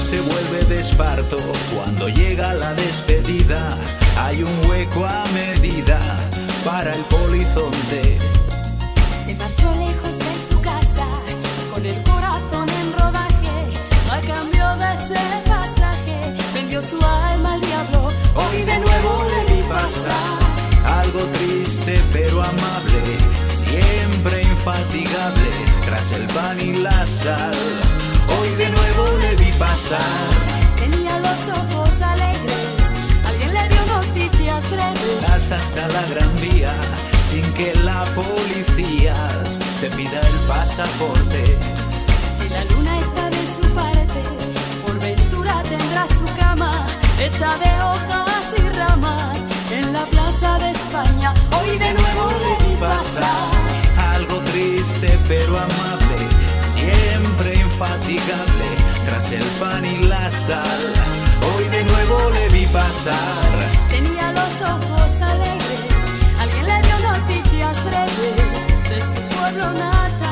se vuelve de esparto cuando llega la despedida. Hay un hueco a medida para el polizonte. Se marchó lejos de su casa, con el corazón en rodaje. A cambio de ese pasaje, vendió su alma al diablo. Hoy de nuevo le vi pasar. Algo triste pero amable, siempre infatigable, tras el pan y la sal. Hoy de nuevo le vi pasar. Tenía los ojos alegres, alguien le dio noticias breves. Hasta la Gran Vía, sin que la policía te pida el pasaporte. Si la luna está de su parte, por ventura tendrá su cama hecha de hojas y ramas en la plaza de España. Hoy de nuevo le vi pasar. Algo triste pero amable, siempre infatigable, tras el pan y la sal. Hoy de nuevo le vi pasar. Tenía los ojos alegres, alguien le dio noticias breves de su pueblo natal.